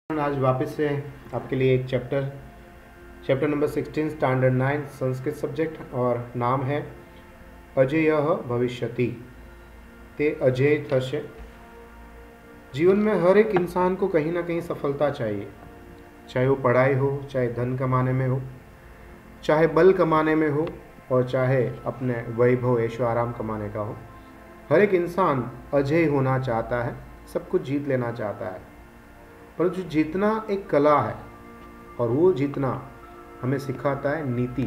आज वापस से आपके लिए एक chapter number 16 standard 9 Sanskrit subject और नाम है अजेयः भविष्यति। ते अजेय थशे। जीवन में हर एक इंसान को कहीं ना कहीं सफलता चाहिए, चाहे वो पढ़ाई हो, चाहे धन कमाने में हो, चाहे बल कमाने में हो और चाहे अपने वैभव ऐशो आराम कमाने का हो। हर एक इंसान अजेय होना चाहता है, सब कुछ जीत लेना चाहता है। परंतु जीतना एक कला है और वो जीतना हमें सिखाता है नीति,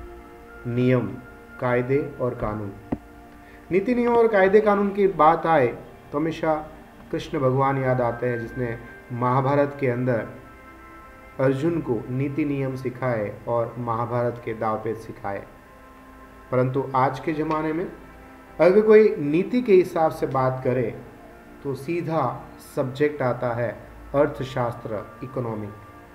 नियम, कायदे और कानून। नीति, नियम और कायदे कानून की बात आए तो हमेशा कृष्ण भगवान याद आते हैं, जिसने महाभारत के अंदर अर्जुन को नीति नियम सिखाए और महाभारत के दावपेच सिखाए। परंतु आज के ज़माने में अगर कोई नीति के हिसाब से बात करे तो सीधा सब्जेक्ट आता है अर्थशास्त्र, इकोनॉमिक,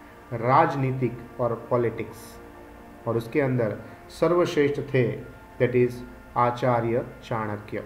राजनीतिक और पॉलिटिक्स, और उसके अंदर सर्वश्रेष्ठ थे दैट इज आचार्य चाणक्य।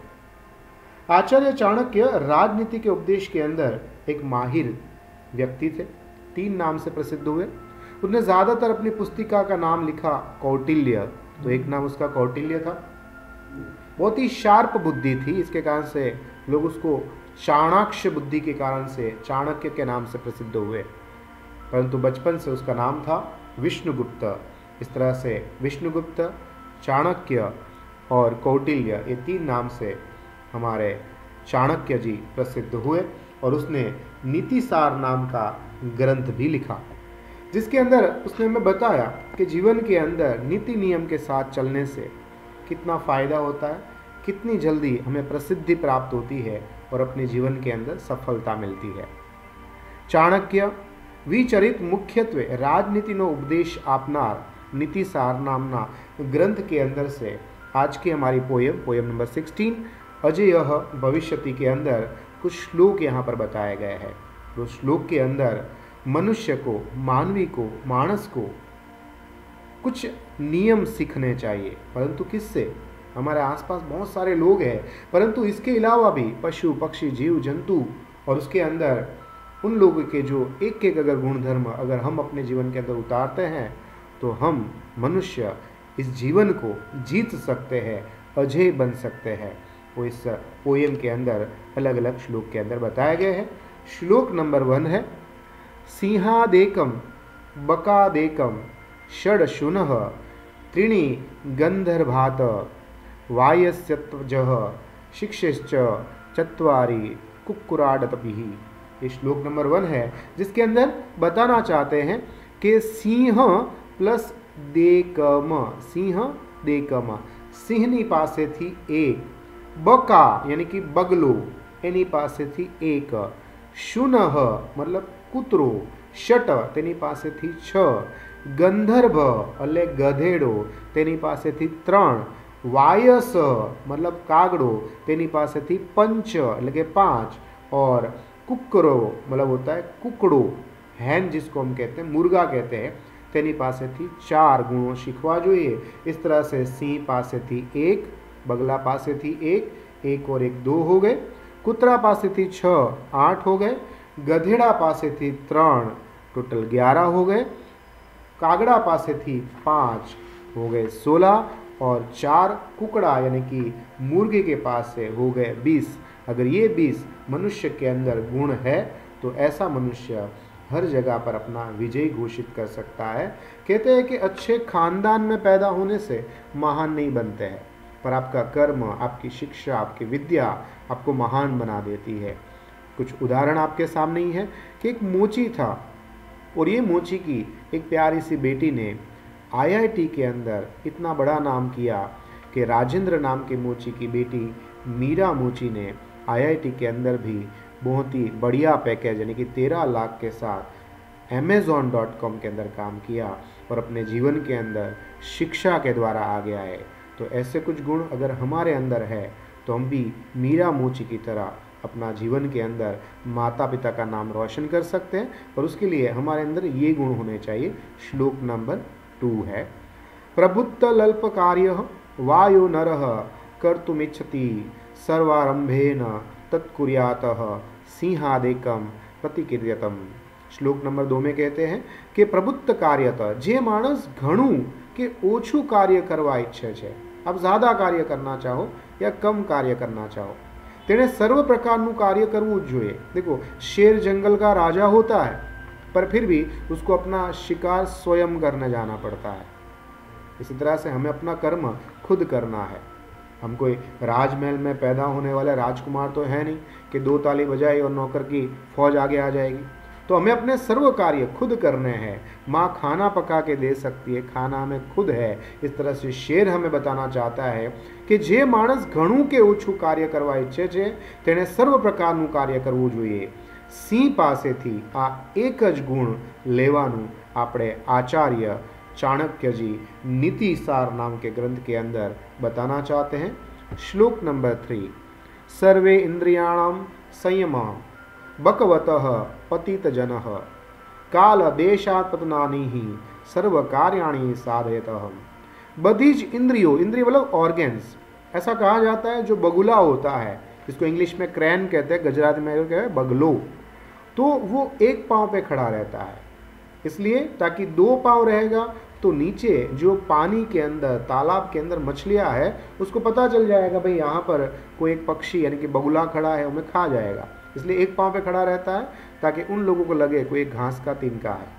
आचार्य चाणक्य राजनीति के उपदेश के अंदर एक माहिर व्यक्ति थे। 3 नाम से प्रसिद्ध हुए। उसने ज़्यादातर अपनी पुस्तिका का नाम लिखा कौटिल्य, तो एक नाम उसका कौटिल्य था। बहुत ही शार्प बुद्धि थी, इसके कारण से लोग उसको चाणाक्ष बुद्धि के कारण से चाणक्य के नाम से प्रसिद्ध हुए। परंतु बचपन से उसका नाम था विष्णुगुप्त। इस तरह से विष्णुगुप्त, चाणक्य और कौटिल्य, ये 3 नाम से हमारे चाणक्य जी प्रसिद्ध हुए। और उसने नीतिसार नाम का ग्रंथ भी लिखा, जिसके अंदर उसने हमें बताया कि जीवन के अंदर नीति नियम के साथ चलने से कितना फ़ायदा होता है, कितनी जल्दी हमें प्रसिद्धि प्राप्त होती है और अपने जीवन के अंदर सफलता मिलती है। चाणक्य विचरित मुख्यत्वे राजनीतिनो उपदेश आपनार नीतिसार नामना ग्रंथ के अंदर से आज की हमारी पोयम नंबर 16 अजेयः भविष्यति के अंदर कुछ श्लोक यहाँ पर बताए गए हैं। उस श्लोक के अंदर मनुष्य को, मानवी को, मानस को कुछ नियम सीखने चाहिए। परंतु किससे? हमारे आसपास बहुत सारे लोग हैं, परंतु इसके अलावा भी पशु, पक्षी, जीव जंतु, और उसके अंदर उन लोगों के जो एक एक अगर गुणधर्म अगर हम अपने जीवन के अंदर उतारते हैं तो हम मनुष्य इस जीवन को जीत सकते हैं, अजेय बन सकते हैं। वो इस पोयम के अंदर अलग अलग श्लोक के अंदर बताए गए हैं। श्लोक नंबर 1 है सिंहादेकम बकादेकम षड्शुनः त्रीणि गंधर्भात वायस्यत्वजः शिक्षिश्च चत्वारि कुक्कुराडतपिः। ये श्लोक नंबर 1 है, जिसके अंदर बताना चाहते हैं कि सिंह प्लस देकम, सिंह देकम, सिंहनी पासे थी 1, बका यानी कि बगलो एनी पासे थी 1, शुनः मतलब कुतरो, षट तेनी पासे थी 6, गंधर्भ એટલે ગધેડો તેની પાસેથી 3, वायस मतलब कागड़ो तेनी पासेथी 5 એટલે કે 5, और कुक्करो मतलब होता है कुकड़ो, हैन जिसको हम कहते हैं, मुर्गा कहते हैं, तेनी पासेथी 4 गुणों सीखवा જોઈએ। इस तरह से सिंह पासेथी 1, बगला पासेथी 1 और 1 2 हो गए, कुतरा पासेथी 6 8 हो गए, गधेड़ा पासेथी 3 टोटल 11 हो गए, कागड़ा पासेथी 5 हो गए 16, और 4 कुकड़ा यानी कि मुर्गे के पास से हो गए 20। अगर ये 20 मनुष्य के अंदर गुण है तो ऐसा मनुष्य हर जगह पर अपना विजय घोषित कर सकता है। कहते हैं कि अच्छे खानदान में पैदा होने से महान नहीं बनते हैं, पर आपका कर्म, आपकी शिक्षा, आपकी विद्या आपको महान बना देती है। कुछ उदाहरण आपके सामने ही है कि एक मोची था, और ये मोची की एक प्यारी सी बेटी ने आईआईटी के अंदर इतना बड़ा नाम किया कि राजेंद्र नाम के मोची की बेटी मीरा मोची ने आईआईटी के अंदर भी बहुत ही बढ़िया पैकेज यानी कि 13 लाख के साथ amazon.com के अंदर काम किया और अपने जीवन के अंदर शिक्षा के द्वारा आगे आए। तो ऐसे कुछ गुण अगर हमारे अंदर है तो हम भी मीरा मोची की तरह अपना जीवन के अंदर माता पिता का नाम रोशन कर सकते हैं, और उसके लिए हमारे अंदर ये गुण होने चाहिए। श्लोक नंबर 2 है प्रबुद्धल्पकार्यः वायो नरः कर्तुमिच्छति सर्वारंभेन तत्कुर्यातः सिंहादेकम प्रतिक्रियतम। श्लोक नंबर 2 में कहते हैं કે પ્રબુદ્ધ કાર્યત, જે માણસ ઘણું કે ઓછું કાર્ય કરવા ઈચ્છે છે, आप ज़्यादा कार्य करना चाहो या कम कार्य करना चाहो, तेने सर्व प्रकारનું कार्य કરવું જ જોઈએ। देखो, शेर जंगल का राजा होता है, पर फिर भी उसको अपना शिकार स्वयं करने जाना पड़ता है। इसी तरह से हमें अपना कर्म खुद करना है। हम कोई राजमहल में पैदा होने वाले राजकुमार तो है नहीं कि 2 ताली बजाई और नौकर की फौज आगे आ जाएगी। तो हमें अपने सर्व कार्य खुद करने हैं। माँ खाना पका के दे सकती है, खाना हमें खुद है। इस तरह से शेर हमें बताना चाहता है कि जे माणस घणું કે ઓછું કાર્ય કરવા ઈચ્છે છે તેણે સર્વ પ્રકારનું કાર્ય કરવું જોઈએ। સિંહ પાસેથી આ એક જ ગુણ લેવાનું આપણે આચાર્ય चाणक्य नीति सार नाम के ग्रंथ के अंदर बताना चाहते हैं। श्लोक नंबर 3, सर्वे इंद्रियाणां संयम बकवतः पतित जनः काल देशात् पतनानि ही सर्व कार्याणि साधयतः। बधी ज इंद्रियों, इंद्रिय मतलब ऑर्गेन्स, ऐसा कहा जाता है जो बगुला होता है, इसको इंग्लिश में क्रैन कहते हैं, गुजराती में कहते हैं बगलो, तो वो एक पाँव पे खड़ा रहता है, इसलिए ताकि 2 पाँव रहेगा तो नीचे जो पानी के अंदर, तालाब के अंदर मछलियाँ है उसको पता चल जाएगा भाई यहाँ पर कोई एक पक्षी यानी कि बगुला खड़ा है, उन्हें खा जाएगा, इसलिए एक पाँव पे खड़ा रहता है ताकि उन लोगों को लगे कोई घास का तिनका है।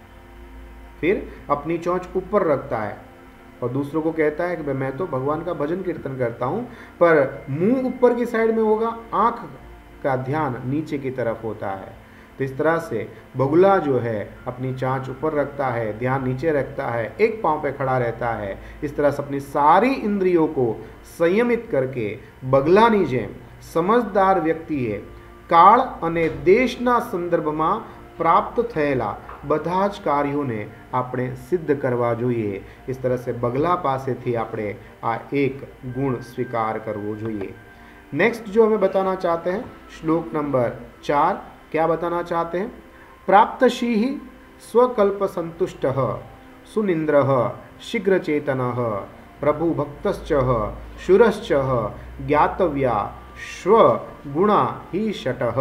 फिर अपनी चोंच ऊपर रखता है और दूसरों को कहता है कि भाई मैं तो भगवान का भजन कीर्तन करता हूँ, पर मुंह ऊपर की साइड में होगा, आँख का ध्यान नीचे की तरफ होता है। तो इस तरह से बगुला जो है अपनी चांच ऊपर रखता है, ध्यान नीचे रखता है, एक पाँव पे खड़ा रहता है। इस तरह से अपनी सारी इंद्रियों को संयमित करके बगलानी जेम समझदार व्यक्ति है काल अने देशना संदर्भમાં प्राप्त થયેલા બધા જ કાર્યોને આપણે સિદ્ધ કરવા જોઈએ। इस तरह से बगला पासेથી આપણે આ एक गुण स्वीकार करવો જોઈએ। नेक्स्ट जो हमें बताना चाहते हैं, श्लोक नंबर 4 क्या बताना चाहते हैं, प्राप्तशीः स्वकल्प संतुष्टः सुनिन्द्रः शीघ्रचेतनः प्रभुभक्तश्च शूरश्च ज्ञातव्या स्व गुणा ही शटः।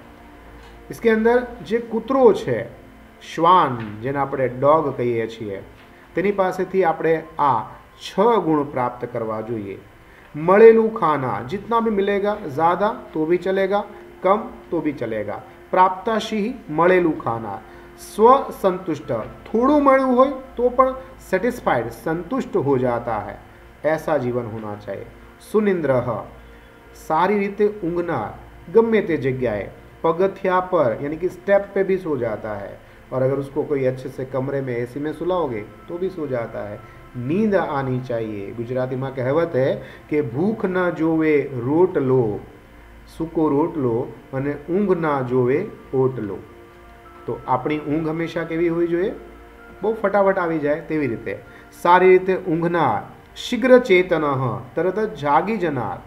इसके अंदर जे कूतरो है, श्वान जेने આપણે डॉग कहीए છીએ, તેની પાસેથી આપણે આ 6 गुण प्राप्त करवा જોઈએ। મળેલું खाना, जितना भी मिलेगा, ज़्यादा तो भी चलेगा, कम तो भी चलेगा। प्राप्ताशी મળેલું खाना, स्व संतुष्ट, थोड़ू મળ્યું હોય तो પણ सेटिस्फाइड, संतुष्ट हो जाता है, ऐसा जीवन होना चाहिए। सुनिंद्र, सारी रीते ઊંઘનાર, गमे ते जगह पगथिया पर यानी कि स्टेप पे भी सो जाता है, और अगर उसको कोई अच्छे से कमरे में एसी में सुलाओगे तो भी सो जाता है। नींद आनी चाहिए। गुजराती में कहावत है कि भूख न जोवे रोटलो, सूको रोटलो, अने ऊँघ ना जोवे ओटलो। तो अपनी ऊँघ हमेशा केवी होवी जोईए, बहुत फटाफट आवी जाए तेवी रीते, सारी रीते ऊँघनार, शीघ्र चेतनः, तरत ज जागी जनार,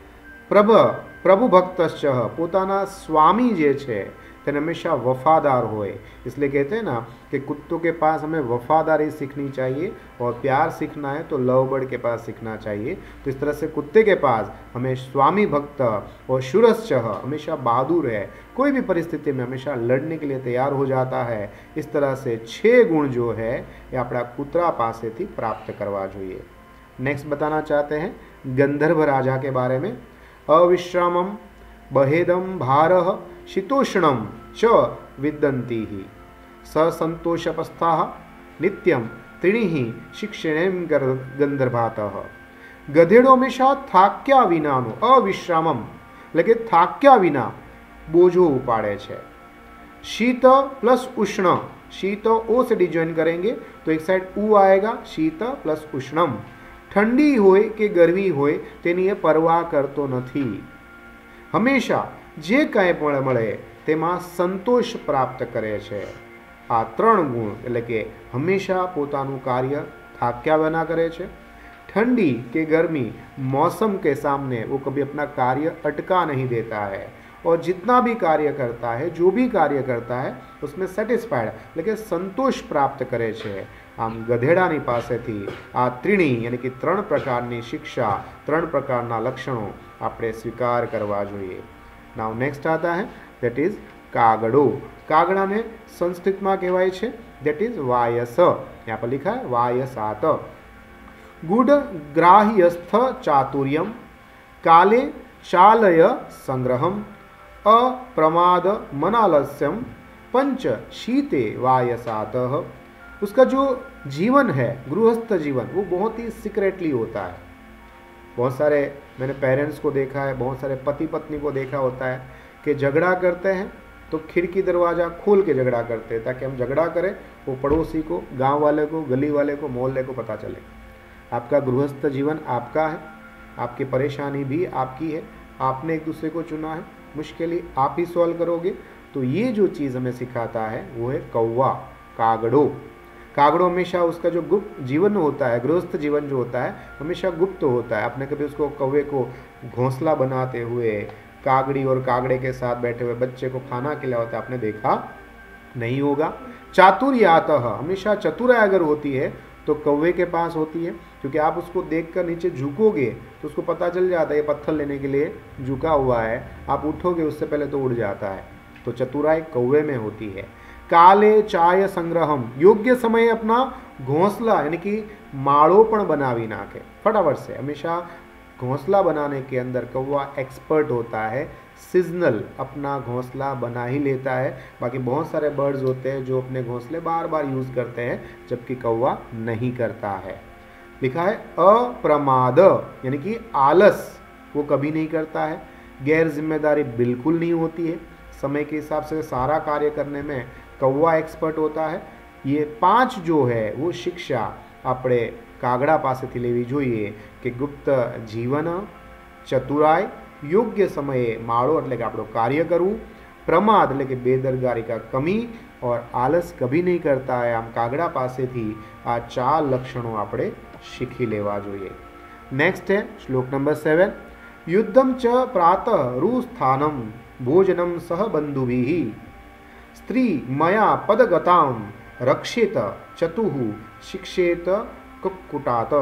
प्रभु भक्तश्च, पोताना स्वामी जे छे तेने हमेशा वफादार होए। इसलिए कहते हैं ना कि कुत्तों के पास हमें वफादारी सीखनी चाहिए, और प्यार सीखना है तो लव बर्ड के पास सीखना चाहिए। तो इस तरह से कुत्ते के पास हमें स्वामी भक्त और शूरश्च, हमेशा बहादुर है, कोई भी परिस्थिति में हमेशा लड़ने के लिए तैयार हो जाता है। इस तरह से 6 गुण जो है ये अपना कुतरा पासेथी प्राप्त करवा જોઈએ। नेक्स्ट बताना चाहते हैं गंधर्व राजा के बारे में। अविश्रामम बहेदम भारह शीतोष्णम च विदन्ति ही ससंतोषपस्थाः नित्यम त्रिणि शिक्षणेम गंधर्भातः। गधेड़ो हमेशा थाक्या विनानो, अविश्रामम એટલે કે થાક્યા વિના બોજો ઉપાડે છે। शीत प्लस उष्ण, शीत ओ से डिजॉइन करेंगे तो एक साइड ऊ आएगा, शीत प्लस उष्णम। ठंडी होय के गर्मी होय तेनी ए परवाह करतो नथी, हमेशा जे कांई पण मळे तेमां संतोष प्राप्त करे छे। आ 3 गुण એટલે કે हमेशा पोतानुं कार्य थाक्या विना करे छे। ठंडी के गर्मी मौसम के सामने वो कभी अपना कार्य अटका नहीं देता है, और जितना भी कार्य करता है, जो भी कार्य करता है उसमें सेटिस्फाइड लेकिन संतोष प्राप्त करे छे। आम गधेड़ानी पासेथी आ त्रिणी यानी कि 3 प्रकारनी शिक्षा, 3 प्रकारना लक्षणों आपणे स्वीकार करवा जोईए। नाउ नेक्स्ट आता है दैट इज कागड़ो। कागड़ा ने संस्कृत में कहवाय छे दैट इज वायस, यहाँ पर लिखा है वायसात। गुड ग्राह्यस्थ चातुर्यम काले चालय संग्रहम अप्रमाद मनालस्यम पंच शीते वायसातः। उसका जो जीवन है गृहस्थ जीवन वो बहुत ही सीक्रेटली होता है। बहुत सारे मैंने पेरेंट्स को देखा है, बहुत सारे पति पत्नी को देखा होता है कि झगड़ा करते हैं तो खिड़की दरवाज़ा खोल के झगड़ा करते हैं ताकि हम झगड़ा करें वो पड़ोसी को, गांव वाले को, गली वाले को, मोहल्ले को पता चले। आपका गृहस्थ जीवन आपका है, आपकी परेशानी भी आपकी है, आपने एक दूसरे को चुना है, मुश्किल आप ही सॉल्व करोगे। तो ये जो चीज़ हमें सिखाता है वो है कौवा, कागड़ो। कागड़ो हमेशा उसका जो गुप्त जीवन होता है, गृहस्थ जीवन जो होता है हमेशा गुप्त होता है। आपने कभी उसको कौवे को घोंसला बनाते हुए कागड़ी और कागड़े के साथ बैठे हुए बच्चे को खाना खिलाया होता है आपने देखा नहीं होगा। चातुर्यातः, हमेशा चतुराई अगर होती है तो कौवे के पास होती है, क्योंकि आप उसको देखकर नीचे झुकोगे तो उसको पता चल जाता है ये पत्थर लेने के लिए झुका हुआ है, आप उठोगे उससे पहले तो उड़ जाता है। तो चतुराई कौवे में होती है। काले चाय संग्रहम, योग्य समय अपना घोंसला यानी कि माड़ोपण बनावी नाखे फटाफट से। हमेशा घोंसला बनाने के अंदर कौवा एक्सपर्ट होता है, सीजनल अपना घोंसला बना ही लेता है। बाकी बहुत सारे बर्ड्स होते हैं जो अपने घोंसले बार बार यूज़ करते हैं, जबकि कौवा नहीं करता है। लिखा है अप्रमाद यानी कि आलस वो कभी नहीं करता है, गैर जिम्मेदारी बिल्कुल नहीं होती है, समय के हिसाब से सारा कार्य करने में कौवा एक्सपर्ट होता है। ये 5 जो है वो शिक्षा આપણે કાગડા પાસેથી લેવી જોઈએ કે ગુપ્ત જીવન, ચતુરાઈ, યોગ્ય સમયે માળો એટલે કે આપણું કાર્ય કરવું, પ્રમાદ એટલે કે બેદરકારી का कमी और आलस कभी नहीं करता है। આમ કાગડા પાસેથી આ 4 લક્ષણો આપણે શીખી લેવા જોઈએ। नेक्स्ट है श्लोक नंबर 7, युद्धम च प्रातः रुस्थानम भोजनम सह बंधुभिः स्त्री मया पदगताम रक्षेत चतुः शिक्षेत कुक्कुटात।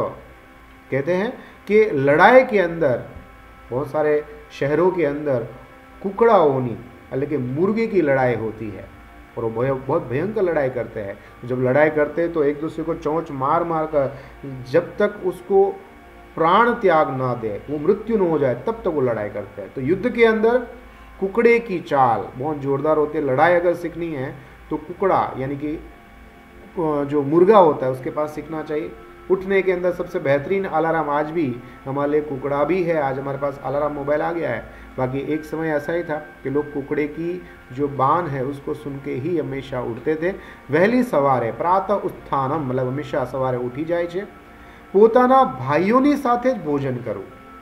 कहते हैं कि लड़ाई के अंदर बहुत सारे शहरों के अंदर कुकड़ाओनी यानी कि मुर्गे की लड़ाई होती है और वो बहुत भयंकर लड़ाई करते हैं। जब लड़ाई करते हैं तो एक दूसरे को चोंच मार मार कर जब तक उसको प्राण त्याग ना दे, वो मृत्यु न हो जाए तब तक वो लड़ाई करते हैं। तो युद्ध के अंदर कुकड़े की चाल बहुत जोरदार होती है। लड़ाई अगर सीखनी है तो कुकड़ा यानी कि जो मुर्गा होता है उसके पास सीखना चाहिए। उठने के अंदर सबसे बेहतरीन अलार्म आज भी हमारे लिए कुकड़ा भी है। आज हमारे पास अलार्म मोबाइल आ गया है, बाकी एक समय ऐसा ही था कि लोग कुकड़े की जो बान है उसको सुन के ही हमेशा उठते थे। वહેલી સવારે प्रातः उत्थानम मतलब हमेशा सवारे उठी जाए छे। પોતાના ભાઈઓની સાથે જ भोजन करो,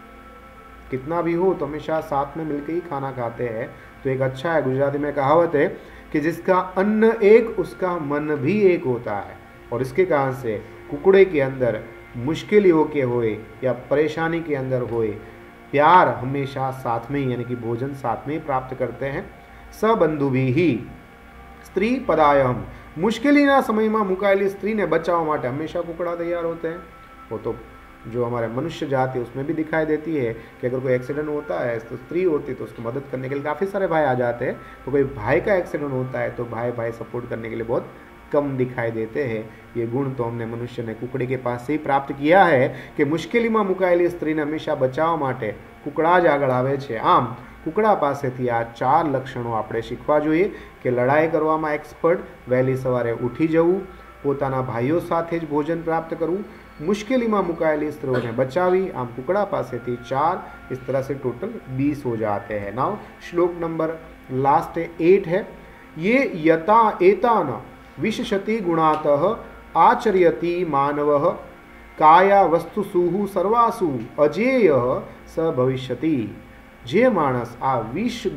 कितना भी हो तो हमेशा साथ में मिलकर ही खाना खाते हैं। तो एक अच्छा है, गुजराती में कहावत है कि जिसका अन्न एक उसका मन भी एक होता है। और इसके कारण से कुकड़े के अंदर मुश्किल के होए या परेशानी के अंदर होए प्यार हमेशा साथ में ही यानी कि भोजन साथ में ही प्राप्त करते हैं। सबंधुभिः स्त्री पदायम, मुश्किलना समय में मुकाયેલી स्त्री ने बचाव माटे हमेशा कुकड़ा तैयार होते हैं। वो तो जो हमारे मनुष्य जाति है उसमें भी दिखाई देती है कि अगर कोई एक्सीडेंट होता है तो स्त्री होती है तो उसको मदद करने के लिए काफ़ी सारे भाई आ जाते हैं। तो कोई भाई का एक्सीडेंट होता है तो भाई सपोर्ट करने के लिए बहुत कम दिखाई देते हैं। ये गुण तो हमने मनुष्य ने कुकड़ी के पास से ही प्राप्त किया है कि मुश्किल में मुकाયેલી स्त्रीने हमेशा बचाव माटे कुकड़ा ज आगळ आवे छे। आम कुकड़ा पासेथी आ 4 लक्षणों आपणे शीखवा जोईए कि लड़ाई करवामां एक्सपर्ट, वहेली सवारे उठी जवुं, पोताना भाईओ साथे ज भोजन प्राप्त करवुं, मुश्किली में मुकाયેલી स्त्रीओने बचावी। आम कुकड़ा पासेथी 4, इस तरह से टोटल 20 हो जाते हैं। नाउ श्लोक नंबर लास्ट 8 है, ये यता एतान विशशति गुणातः आचर्यति मानवः काया वस्तुसु सर्वासु अजेयः स भविष्यति। जे मानस आ 20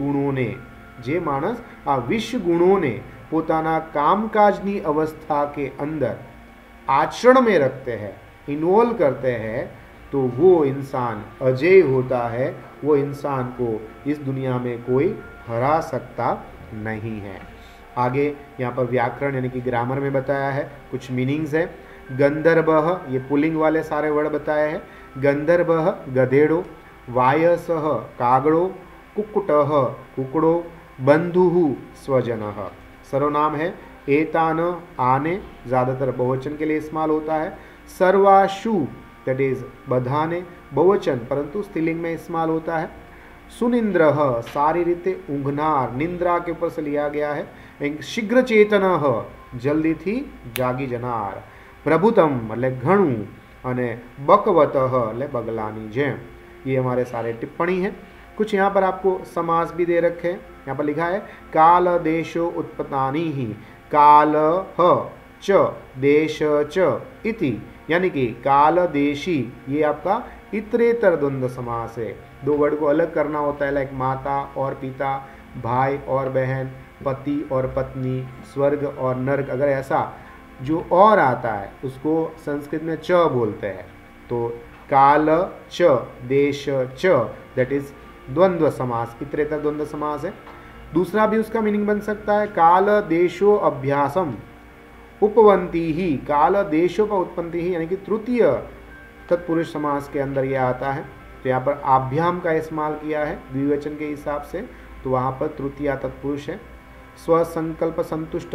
गुणों ने पोताना कामकाजनी अवस्था के अंदर आचरण में रखते हैं, इन्वॉल्व करते हैं, तो वो इंसान अजेय होता है। वो इंसान को इस दुनिया में कोई हरा सकता नहीं है। आगे यहाँ पर व्याकरण यानी कि ग्रामर में बताया है, कुछ मीनिंग्स है। गंधर्वः, ये पुलिंग वाले सारे वर्ड बताए हैं। गंधर्वः गधेड़ो, वायसः कागड़ो, कुक्कुटः कुकड़ो, बंधु स्वजनः, सर्वनाम है। एतान आने ज़्यादातर बहुवचन के लिए इस्तेमाल होता है। सर्वाशु दैट इज बधाने बहुवचन परंतु स्त्रीलिंग में इस्तेमाल होता है। सुनिंद्र सारी रीते ऊँघनार, निंद्रा के ऊपर से लिया गया है। शीघ्र चेतन जल्दी थी जागी जनार। प्रभुतम मतलब घणु અને बकवत એટલે बगलानी जेम। ये हमारे सारे टिप्पणी हैं। कुछ यहाँ पर आपको समास भी दे रखे हैं। यहाँ पर लिखा है काल देशो उत्पत्तानि ही काल च देश च इति, यानी कि काल देशी ये आपका इतरेतर द्वंद्व समास है। दो वर्ड को अलग करना होता है, लाइक माता और पिता, भाई और बहन, पति और पत्नी, स्वर्ग और नर्क। अगर ऐसा जो और आता है उसको संस्कृत में च बोलते हैं। तो काल च देश च दैट इज द्वंद्व समास, इतरेतर द्वंद्व समास है। दूसरा भी उसका मीनिंग बन सकता है काल देशो अभ्यासम उपवंती ही, काल देशो पर उत्पत्ति ही, यानी कि तृतीय तत्पुरुष समास के अंदर यह आता है। तो यहाँ पर आभ्याम का इस्तेमाल किया है द्विवचन के हिसाब से, तो वहाँ पर तृतीय तत्पुरुष है। स्वसंकल्प संतुष्ट,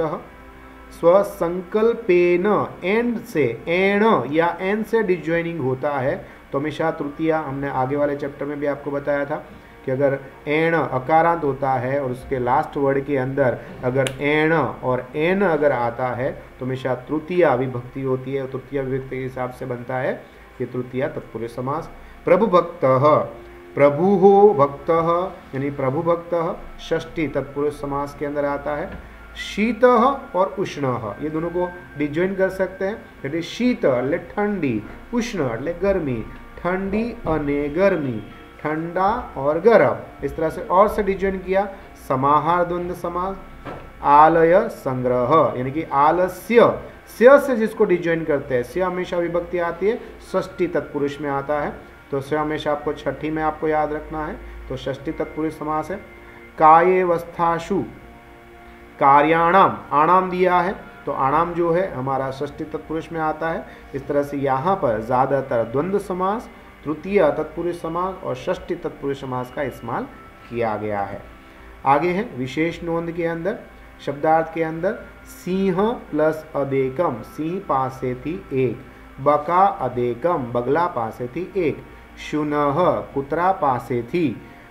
स्वसंकल्पेन एंड से एण या एन से डिजॉइनिंग होता है तो हमेशा तृतीय, हमने आगे वाले चैप्टर में भी आपको बताया था कि अगर एण अकारांत होता है और उसके लास्ट वर्ड के अंदर अगर एण और एन अगर आता है तो हमेशा तृतीय विभक्ति होती है। तृतीय विभक्ति के हिसाब से बनता है ये तृतीय तत्पुरुष समास। प्रभु भक्त, प्रभु हो भक्त यानी प्रभु भक्त षष्ठी तत्पुरुष समास के अंदर आता है। शीत और उष्ण ये दोनों को डिजॉइन कर सकते हैं। शीत એટલે ठंडी, उष्ण એટલે गर्मी, ठंडी अने गर्मी, ठंडा और गर्म। इस तरह से और से डिजॉइन किया। समाहार द्वंद्व समास। आलय संग्रह यानी कि आलस्य, स्य से जिसको डिजॉइन करते हैं, स्य हमेशा विभक्ति आती है, षष्ठी तत्पुरुष में आता है। तो स्य हमेशा आपको छठी में आपको याद रखना है। तो षष्ठी तत्पुरुष समास है। कायेवस्थाशु कार्याणाम, आणाम दिया है तो आणाम जो है हमारा षष्ठी तत्पुरुष में आता है। इस तरह से यहाँ पर ज़्यादातर द्वंद्व समास, तृतीय तत्पुरुष समास और षष्ठी तत्पुरुष समास का इस्तेमाल किया गया है। आगे है विशेष नोंद के अंदर, शब्दार्थ के अंदर सिंह प्लस अदेकम, सिंह पासे थी एक, बका अदेकम, बगला पासे थी एक, शुनह कुतरा पासे थी,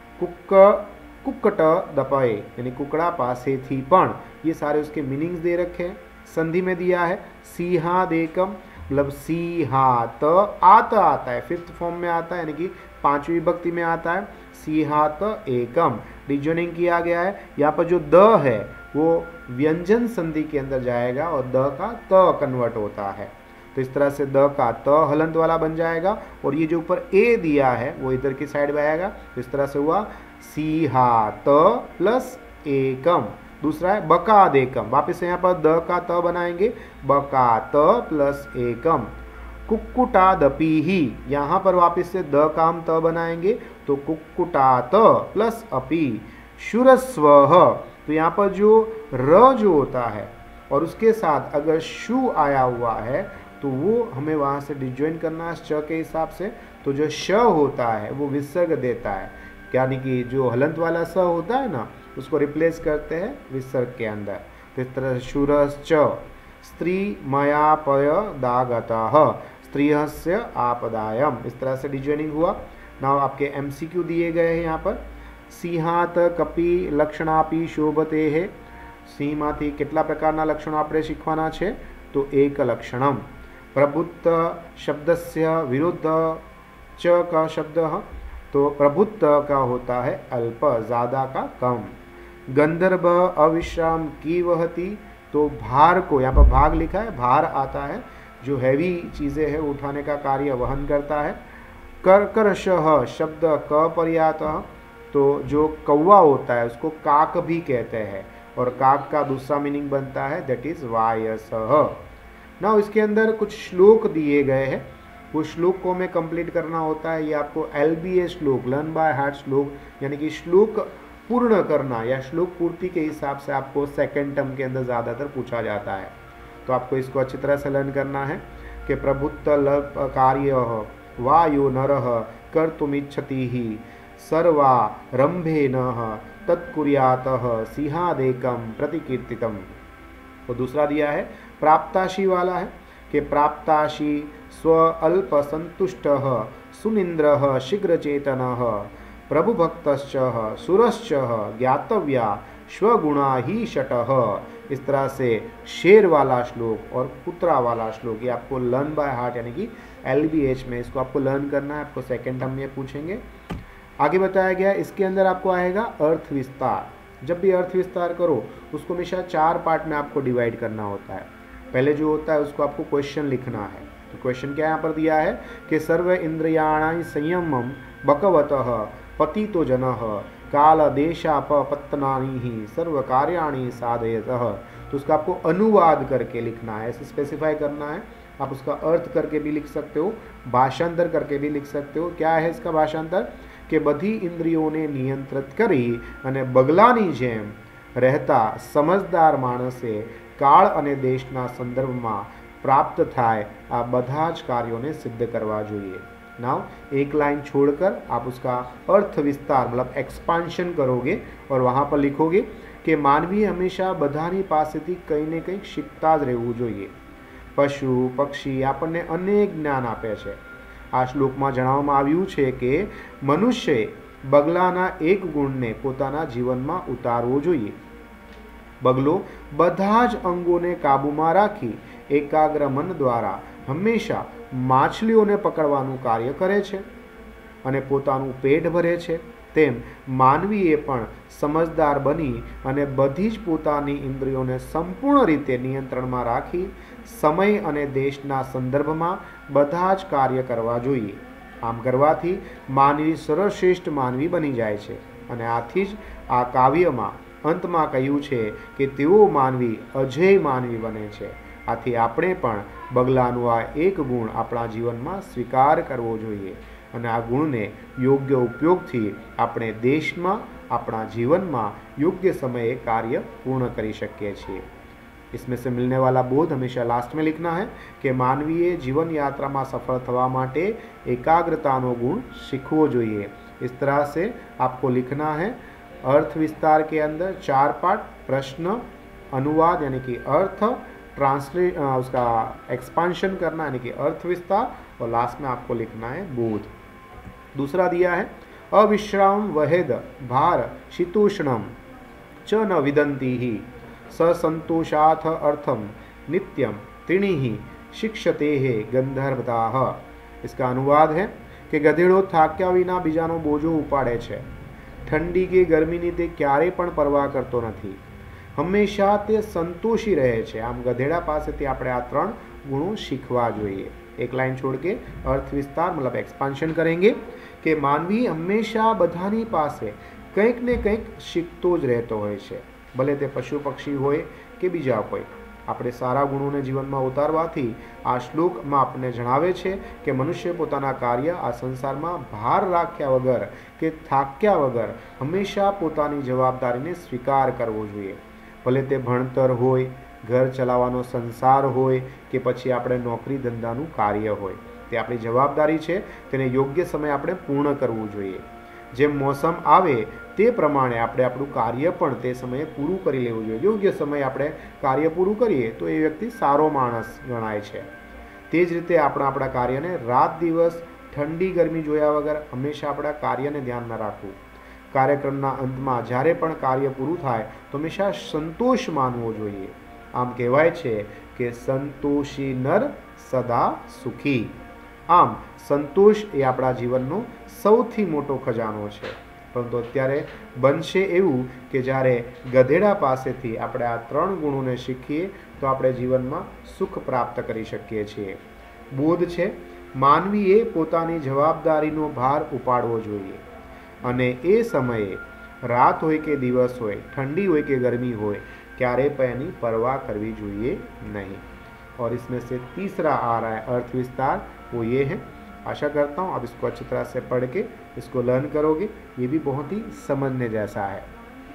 कुक्कट दपए यानी कुकड़ा पासे थी पण। ये सारे उसके मीनिंग्स दे रखे हैं। संधि में दिया है सिंहादेकम, मतलब सिंहात आत आता है, फिफ्थ फॉर्म में आता है यानी कि पांचवी विभक्ति में आता है। सिंहात एकम डिजॉइनिंग किया गया है। यहाँ पर जो द है वो व्यंजन संधि के अंदर जाएगा और द का त कन्वर्ट होता है। तो इस तरह से द का त हलंत वाला बन जाएगा और ये जो ऊपर ए दिया है वो इधर की साइड में आएगा। तो इस तरह से हुआ सिंहात प्लस एकम। दूसरा है बकादेकम, वापिस यहाँ पर द का त बनाएंगे, बकात प्लस एकम। कुक्कुटादपि ही, यहाँ पर वापिस से द का हम त बनाएंगे तो कुक्कुटात प्लस अपि। शुरस्व, तो यहाँ पर जो र जो होता है और उसके साथ अगर शु आया हुआ है तो वो हमें वहाँ से डिजॉइन करना है श के हिसाब से। तो जो श होता है वो विसर्ग देता है, यानी कि जो हलंत वाला स होता है ना उसको रिप्लेस करते हैं विसर्ग के अंदर। तो इस तरह शुरश्च, स्त्री मयापय दागतः, स्त्रियस्य आपदायम, इस तरह से डिजॉइनिंग हुआ। नाउ आपके एमसीक्यू दिए गए हैं यहाँ पर। सिंहात कपि लक्षणापि शोभते है, સિંહમાંથી કેટલા પ્રકારના લક્ષણો આપણે શીખવાના છે તો એક લક્ષણમ। પ્રભુત્વ શબ્દસ્ય વિરુદ્ધ ચ का शब्द, तो प्रभुत्व का होता है अल्प, ज़्यादा का कम। गंधर्व अविश्राम की वहती, तो भार को, यहाँ पर भाग लिखा है, भार आता है जो हैवी चीज़ें है उठाने का कार्य वहन करता है। कर्करशः शब्द क पर्यातः, तो जो कौवा होता है उसको काक भी कहते हैं और काक का दूसरा मीनिंग बनता है दैट इज वायसः। ना इसके अंदर कुछ श्लोक दिए गए हैं, वो श्लोक को हमें कंप्लीट करना होता है। ये आपको LBA श्लोक, लर्न बाय हार्ट श्लोक, यानी कि श्लोक पूर्ण करना या श्लोक पूर्ति के हिसाब से आपको सेकंड टर्म के अंदर ज़्यादातर पूछा जाता है। तो आपको इसको अच्छी तरह से लर्न करना है कि प्रभुत्व कार्य वायु नरः कर्तुमिच्छति ही सर्वा रंभेन तत्कुर्यातः सिंहादेकम प्रतिकीर्तितम। तो दूसरा दिया है प्राप्ताशी वाला है कि प्राप्ताशी स्व अल्प संतुष्टः सुनिंद्रः शीघ्रचेतनः प्रभुभक्तश्च सुरश्च ज्ञातव्या स्वगुणा ही शटः। इस तरह से शेर वाला श्लोक और कुत्रा वाला श्लोक ये आपको लर्न बाय हार्ट यानी कि LBH में इसको आपको लर्न करना है। आपको सेकेंड टर्म में पूछेंगे। आगे बताया गया इसके अंदर आपको आएगा अर्थ विस्तार। जब भी अर्थ विस्तार करो उसको हमेशा 4 पार्ट में आपको डिवाइड करना होता है। पहले जो होता है उसको आपको क्वेश्चन लिखना है। तो क्वेश्चन क्या यहाँ पर दिया है कि सर्व इंद्रियाणानि संयमम बकवतः पतितो जनः काल देशापपत्तनानि ही सर्व कार्याणि साधयतः। तो उसका आपको अनुवाद करके लिखना है, ऐसे स्पेसिफाई करना है। आप उसका अर्थ करके भी लिख सकते हो, भाषांतर करके भी लिख सकते हो। क्या है इसका भाषांतर कि बधी इंद्रियोने नियंत्रित करी अने बगलानी जेम रहता समझदार माणसे काल अने देशना संदर्भમાં प्राप्त थाय आ બધા જ कार्यों ने सिद्ध करवा જોઈએ। नाउ एक लाइन छोड़कर आप उसका अर्थ विस्तार मतलब एक्सपांशन करोगे और वहाँ पर लिखोगे कि मानवी हमेशा बधानी पासेथी કંઈ ને કંઈક શીખતા જ રહેવું જોઈએ। પશુ પક્ષી આપણને અનેક જ્ઞાન આપે છે। આ શ્લોકમાં જણાવવામાં આવ્યું છે કે મનુષ્યએ બગલાના એક ગુણને પોતાના જીવનમાં ઉતારવો જોઈએ। બગલો બધા જ અંગોને કાબૂમાં રાખી એકાગ્ર મન દ્વારા હંમેશા માછલીઓને પકડવાનું કાર્ય કરે છે અને પોતાનું પેટ ભરે છે। તેમ માનવીએ પણ સમજદાર બની અને બધી જ પોતાની ઇન્દ્રિયોને સંપૂર્ણ રીતે નિયંત્રણમાં રાખી સમય અને દેશના સંદર્ભમાં બધા જ કાર્ય કરવા જોઈએ। આમ કરવાથી માનવી સર્વશ્રેષ્ઠ માનવી બની જાય છે અને આથી જ આ કાવ્યમાં અંતમાં કહ્યું છે કે તેઓ માનવી અજેય માનવી બને છે। આથી આપણે પણ બગલાનું આ એક ગુણ આપણા જીવનમાં સ્વીકાર કરવો જોઈએ અને આ ગુણને યોગ્ય ઉપયોગથી આપણે દેશમાં આપણા જીવનમાં યોગ્ય સમયે કાર્ય પૂર્ણ કરી શકીએ છીએ। इसमें से मिलने वाला बोध हमेशा लास्ट में लिखना है कि मानवीय जीवन यात्रा में सफल थवा माटे एकाग्रतानो गुण शीखवो जोईए। इस तरह से आपको लिखना है। अर्थ विस्तार के अंदर 4 पार्ट, प्रश्न, अनुवाद यानी कि अर्थ, ट्रांसलेट उसका एक्सपांशन करना यानी कि अर्थ विस्तार, और लास्ट में आपको लिखना है बोध। दूसरा दिया है अविश्राम वहेद भार शीतोष्णम च न विदन्ति ही ससंतोषाथ अर्थम नित्यम त्रिणी शिक्षते है गंधर्वताः। इसका अनुवाद है कि गधेड़ो थाक्या विना बीजानो बोझो उपाड़े छे, ठंडी के गर्मीनी ते क्यारे पण परवाह करतो नथी, हमेशा ते संतोषी रहे छे। आम गधेड़ा पासेथी आपणे आ 3 गुणों शीखवा जोईए। एक लाइन छोड़ के अर्थ विस्तार मतलब एक्सपांशन करेंगे कि मानवी हमेशा बधानी पासे कंईक ने कंईक शीखतो ज रहतो होय छे, भले ते पशु पक्षी होय के बीजा कोई। આપણે સારા ગુણોને જીવનમાં ઉતારવાથી આ શ્લોકમાં આપણને જણાવે છે કે મનુષ્ય પોતાના કાર્ય આ સંસારમાં ભાર રાખ્યા વગર કે થાક્યા વગર હંમેશા પોતાની જવાબદારીને સ્વીકાર કરવો જોઈએ। ભલે તે ભણતર હોય, ઘર ચલાવવાનો સંસાર હોય કે પછી આપણે નોકરી ધંધાનું કાર્ય હોય, તે આપણી જવાબદારી છે, તેને યોગ્ય સમયે આપણે પૂર્ણ કરવું જોઈએ। જેમ મોસમ આવે તે પ્રમાણે આપણે આપણું કાર્ય પણ તે સમયે પૂરું કરી લેવું જોઈએ। યોગ્ય સમયે આપણે કાર્ય પૂરું કરીએ તો એ વ્યક્તિ સારો માણસ ગણાય છે। તે જ રીતે આપણા કાર્યને રાત દિવસ ઠંડી ગરમી જોયા વગર હંમેશા આપણા કાર્યને ધ્યાનમાં રાખવું। કાર્યક્રમના અંતમાં જ્યારે પણ કાર્ય પૂરું થાય તો હંમેશા સંતોષ માનવો જોઈએ। આમ કહેવાય છે કે સંતોષી નર સદા સુખી। આમ સંતોષ એ આપણા જીવનનો સૌથી મોટો ખજાનો છે। પરંતુ અત્યારે બનશે એવું કે જ્યારે ગધેડા પાસેથી આપણે આ 3 ગુણોને શીખીએ તો આપણે જીવનમાં સુખ પ્રાપ્ત કરી શકીએ છીએ। બોધ છે માનવીએ પોતાની જવાબદારીનો ભાર ઉપાડવો જોઈએ અને એ સમયે રાત હોય કે દિવસ હોય, ઠંડી હોય કે ગરમી હોય, ક્યારેય પણ એની પરવા કરવી જોઈએ નહીં। और इसमें से तीसरा आ रहा है अर्थ विस्तार, वो ये है। आशा करता हूँ आप इसको अच्छी तरह से पढ़ के इसको लर्न करोगे। ये भी बहुत ही समझने जैसा है।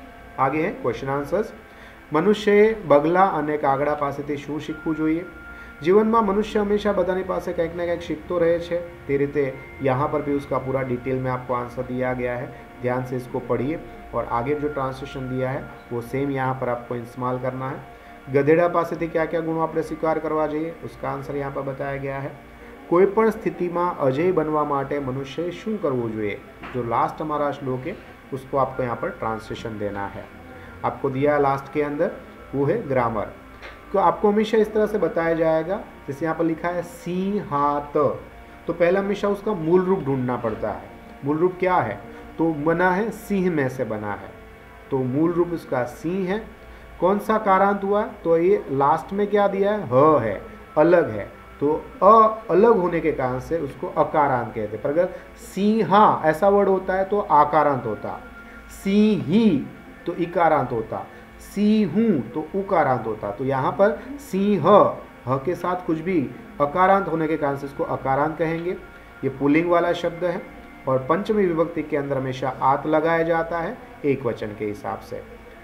आगे है क्वेश्चन आंसर्स। मनुष्य बगला अने कागड़ा पासेथी शुं शीखवुं जोईए? जीवનમાં मनुष्य हमेशा बधानी पासे કંઈક ને કંઈક सीखतो रहे छे। તે રીતે यहाँ पर भी उसका पूरा डिटेल में आपको आंसर दिया गया है। ध्यान से इसको पढ़िए और आगे जो ट्रांसलेशन दिया है वो सेम यहाँ पर आपको इस्तेमाल करना है। गधेड़ा पासेથી क्या क्या गुणों આપણે સ્વીકાર કરવા જોઈએ, उसका आंसर यहाँ पर बताया गया है। कोईपण स्थितिમાં अजय बनवा माटे मनुष्य शू करवू જોઈએ, जो लास्ट हमारा श्लोक है उसको आपको यहाँ पर ट्रांसलेशन देना है। आपको दिया है लास्ट के अंदर, वो है ग्रामर। तो आपको हमेशा इस तरह से बताया जाएगा, जैसे यहाँ पर लिखा है सिंहात, तो पहले हमेशा उसका मूल रूप ढूंढना पड़ता है। मूल रूप क्या है, तो बना है सिंह में से बना है, तो मूल रूप उसका सिंह है। कौन सा कारांत हुआ, तो ये लास्ट में क्या दिया है, ह है, अलग है, तो अलग होने के कारण से उसको अकारांत कहते हैं। पर अगर सिंहा ऐसा वर्ड होता है तो आकारांत होता, सिंही तो इकारांत होता, सिंहू तो उकारांत होता। तो यहाँ पर सिंह ह के साथ कुछ भी अकारांत होने के कारण से इसको अकारांत कहेंगे। ये पुल्लिंग वाला शब्द है और पंचमी विभक्ति के अंदर हमेशा आत लगाया जाता है एक वचन के हिसाब से।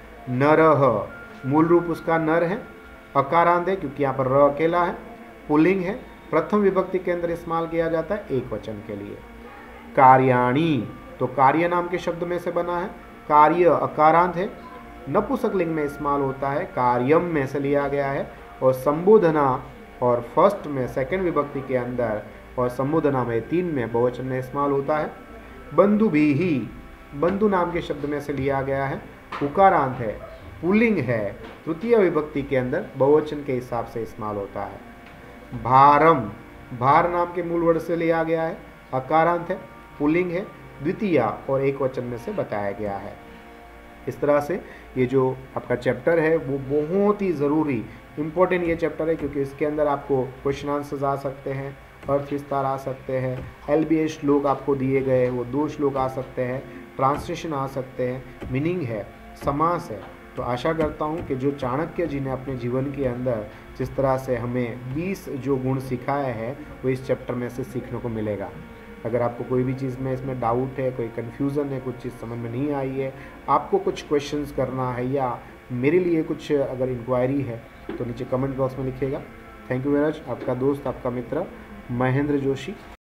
नरह, मूल रूप उसका नर है, अकारांत है क्योंकि यहाँ पर र अकेला है, पुल्लिंग है, प्रथम विभक्ति के अंदर इस्तेमाल किया जाता है एक वचन के लिए। कार्याणी, तो कार्य नाम के शब्द में से बना है, कार्य अकारांत है, नपुंसकलिंग में इस्तेमाल होता है, कार्यम में से लिया गया है, और संबोधना और फर्स्ट में सेकंड विभक्ति के अंदर और संबोधना में 3 में बहुवचन में इस्तेमाल होता है। बंधु भी ही, बंधु नाम के शब्द में से लिया गया है, उकारांत है, पुल्लिंग है, तृतीय विभक्ति के अंदर बहुवचन के हिसाब से इस्तेमाल होता है। भारम, भार नाम के मूल वर्ड से लिया गया है, अकारांत है, पुल्लिंग है, द्वितीय और एक वचन में से बताया गया है। इस तरह से ये जो आपका चैप्टर है वो बहुत ही ज़रूरी इम्पोर्टेंट ये चैप्टर है, क्योंकि इसके अंदर आपको क्वेश्चन आंसर्स आ सकते हैं, अर्थ विस्तार आ सकते हैं, LBS श्लोक आपको दिए गए वो 2 श्लोक आ सकते हैं, ट्रांसलेशन आ सकते हैं, मीनिंग है, समास है। तो आशा करता हूँ कि जो चाणक्य जी ने अपने जीवन के अंदर जिस तरह से हमें 20 जो गुण सिखाए हैं वो इस चैप्टर में से सीखने को मिलेगा। अगर आपको कोई भी चीज़ में इसमें डाउट है, कोई कन्फ्यूज़न है, कुछ चीज़ समझ में नहीं आई है, आपको कुछ क्वेश्चंस करना है या मेरे लिए कुछ अगर इंक्वायरी है तो नीचे कमेंट बॉक्स में लिखिएगा। Thank you very much. आपका दोस्त, आपका मित्र महेंद्र जोशी।